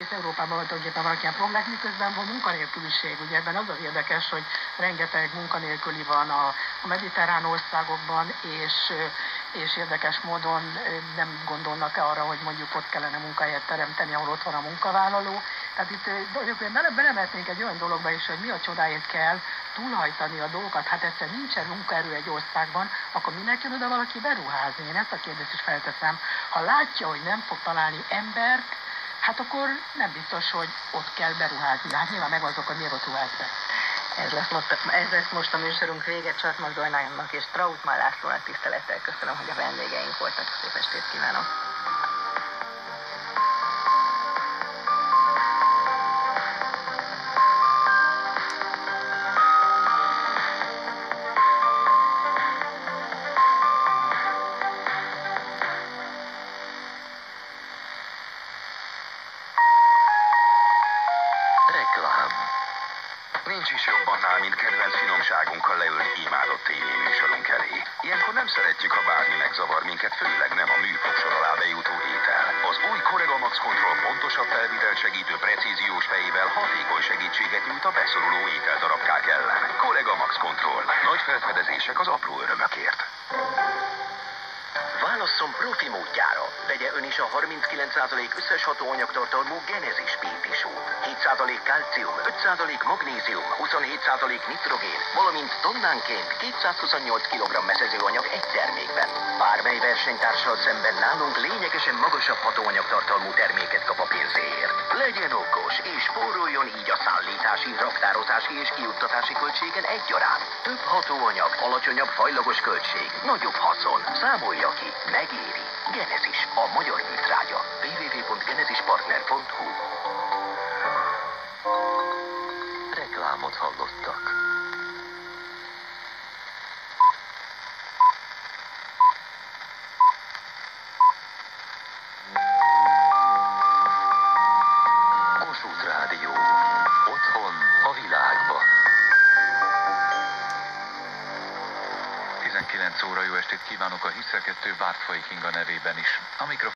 egész Európában tulajdonképpen vannak ilyen problémák, miközben van munkanélküliség. Ugye ebben az az érdekes, hogy rengeteg munkanélküli van a mediterrán országokban, és érdekes módon nem gondolnak arra, hogy mondjuk ott kellene munkahelyet teremteni, ahol ott van a munkavállaló. Tehát itt belemehetnénk egy olyan dologba is, hogy mi a csodáért kell túlhajtani a dolgokat. Hát egyszerűen nincsen munkaerő egy országban, akkor minek jön oda valaki beruházni? Én ezt a kérdést is felteszem. Ha látja, hogy nem fog találni embert, hát akkor nem biztos, hogy ott kell beruházni. Hát nyilván megvan azok, hogy miért ott ruház be. Ez lesz most a műsorunk vége, Csatmak Zoltának és Trautmann Lászlónak tisztelettel köszönöm, hogy a vendégeink voltak. Szép estét kívánok! Nincs is jobb annál, mint kedvenc finomságunkkal leülni imádott tévéműsorunk elé. Ilyenkor nem szeretjük, ha bármi megzavar minket, főleg nem a műfogsor alá bejutó étel. Az új Corega Max Control pontosabb felvitelt segítő precíziós fejével hatékony segítséget nyújt a beszoruló ételdarabkák ellen. Corega Max Control. Nagy felfedezések az apró örömökért. Válasszon profi módjára. Vegye ön is a 39% összes hatóanyagtartalmú Genesis Pétisút. 7% kalcium, 5% magnézium, 27% nitrogén, valamint tonnánként 228 kg meszezőanyag egy termékben. Bármely versenytársal szemben nálunk lényegesen magasabb hatóanyagtartalmú terméket kap a pénzéért. Legyen okos, és spóroljon így a szállítási, raktározási és kijuttatási költségen egyaránt. Több hatóanyag, alacsonyabb fajlagos költség, nagyobb haszon. Számolja ki, megéri. Genesis, a magyar műtrágya. www.genesispartner.hu. Reklámot hallottak. Kossuth Rádió. Otthon a világban. 19 óra, jó estét kívánok a Hiszel 2 Bártfai Kinga nevében is. A